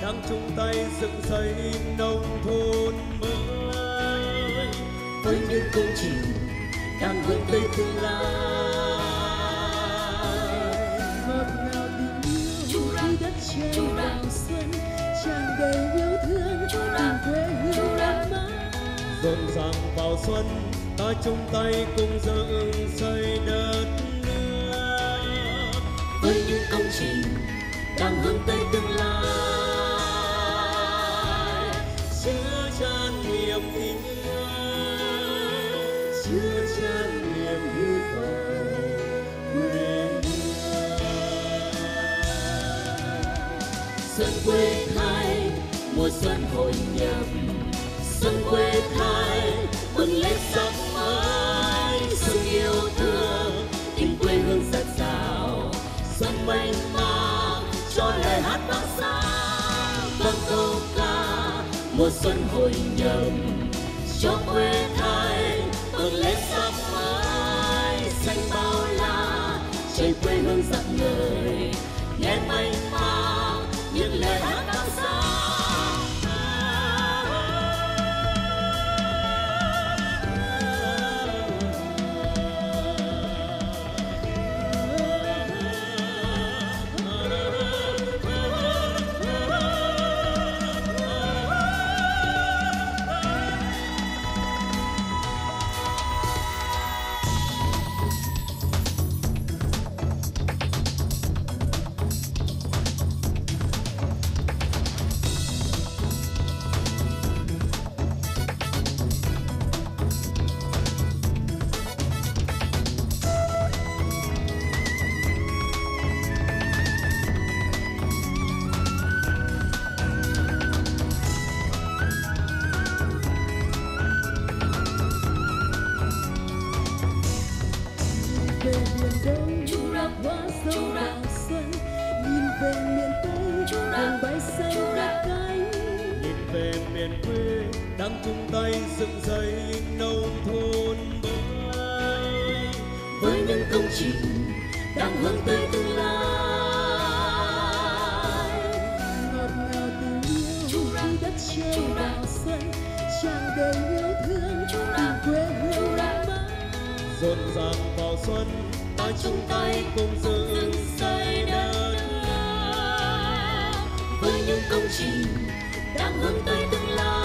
đang chung tay dựng xây nông thôn mới với những công trình đang hướng tới tương lai. Ngọt ngào tình yêu khi đất trời vào xuân, tràn đầy yêu thương tình quê hương ấm áp. rộn ràng vào xuân, ta chung tay cùng dựng xây đất nước với những công trình đang hướng tới tương lai. chứa chan niềm tin yêu, Chứa chan niềm hy vọng quê hương. Xuân quê thái mùa xuân hội nhập, xuân quê thái mừng lên sắc mới. Xuân yêu thương tình quê hương dạt dào, xuân mênh mang cho lời hát vang xa. Vang câu ca mùa xuân hội nhập, cho quê thái mừng lên sắc mới. Xanh bao la trời quê hương rạng ngời, nghe mênh mang những lời hát vang xa. Về miền Đông hoa sông vào xuân, nhìn về miền Tây đường bay xanh đáp cánh. nhìn về miền quê đang chung tay dựng xây nông thôn mới với những công trình đang hướng tới tương lai. Ngọt ngào tình yêu khi đất trời vào xuân, tràn đầy yêu thương tình quê hương ấm áp. rộn ràng vào xuân, ta chung tay cùng dựng xây đất nước với những công trình đang hướng tới tương lai.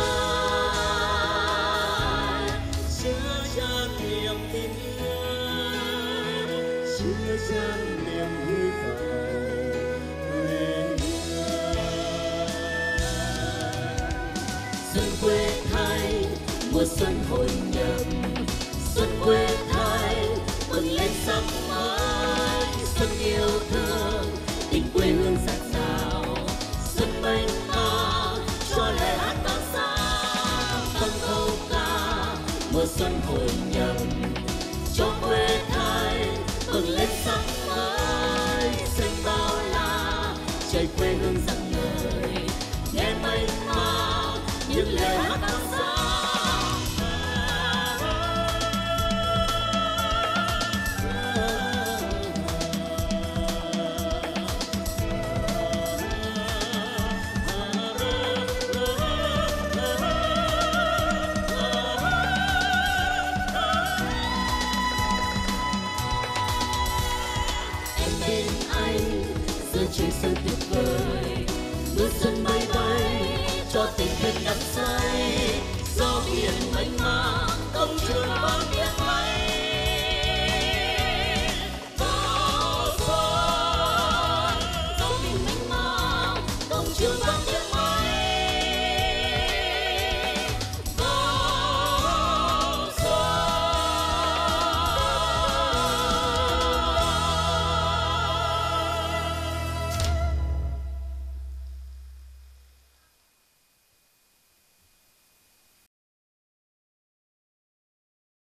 chứa chan niềm tin yêu, Chứa chan niềm hy vọng quê hương. Xuân quê thái mùa xuân hội nhập, xuân quê thái mừng lên sắc mới. Xuân yêu thương tình quê hương dạt dào, xuân mênh mang cho lời hát vang xa. Vang câu ca mùa xuân hội nhập, cho quê thái mừng lên sắc mới. Xanh bao la trời quê hương rạng ngời, nghe mênh mang những lời hát vang xa. Em bên anh giữa trời xuân tuyệt vời, mưa xuân bay bay cho tình thân đắm say. Gió biển mênh mang công trường bao tiếng bay. Vào xuân gió biển mênh mang công trường